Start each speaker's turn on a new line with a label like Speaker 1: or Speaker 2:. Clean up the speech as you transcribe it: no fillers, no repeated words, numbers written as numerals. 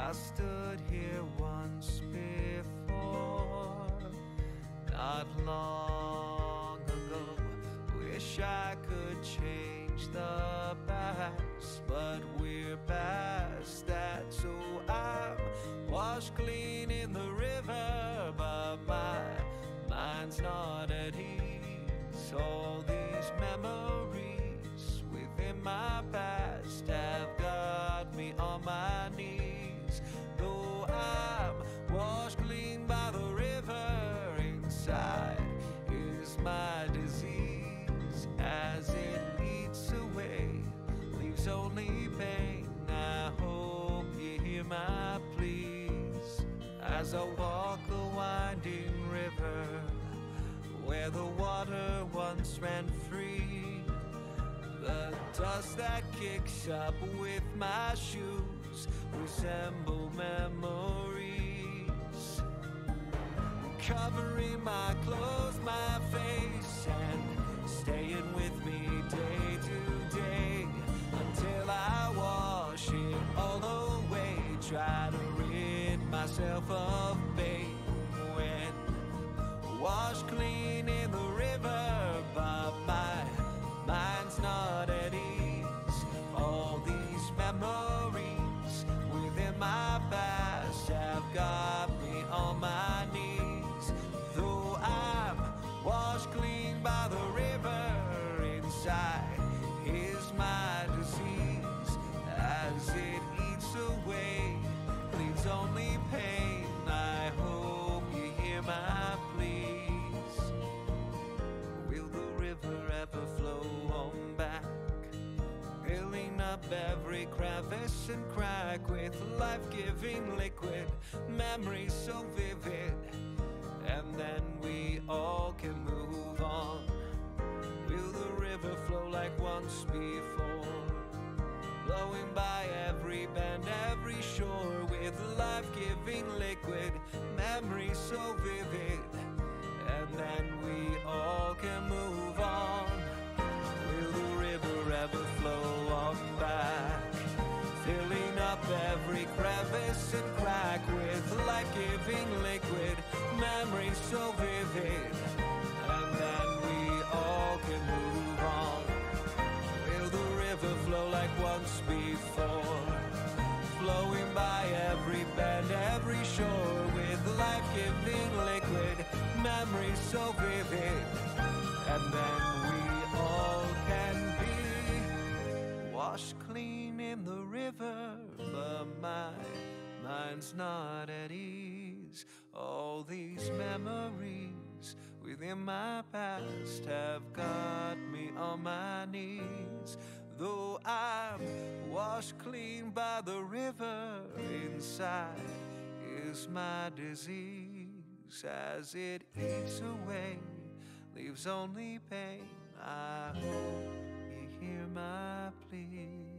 Speaker 1: I stood here once before, not long ago. Wish I could change the past, but we're past that. So I'm washed clean in the river, but my mind's not at ease. All these memories within my past have got me on my knees. Though I'm washed clean by the river, inside is my disease. As it eats away, leaves only pain. I hope you hear my pleas as I walk the winding river where the water once ran free. The dust that kicks up with my shoes resemble memories, covering my clothes, my face, and staying with me day to day until I wash it all away. Try to rid myself of pain when washed clean in the river, but my mind's not at ease. All these memories within my past have got me on my knees. Though I'm washed clean by the river, inside is my disease. As it eats away, leaves only pain. I hope you hear my pleas. Will the river ever flow on back, filling up every crevice and crack with life-giving liquid, memories so vivid, and then we all can move on? Will the river flow like once before, blowing by every bend, every shore with life-giving liquid, memories so vivid, and then we all can move on? Will the river ever flow on back, filling up every crevice and crack with life-giving liquid, memories so vivid, and then we all can move on? Will the river flow like once before, flowing by every bend, every shore with life-giving liquid, memories so vivid, and then we all can be washed clean in the river, but my mind's not at ease. All these memories within my past have got me on my knees. Though I'm washed clean by the river, inside is my disease. As it eats away, leaves only pain. I hope you hear my plea.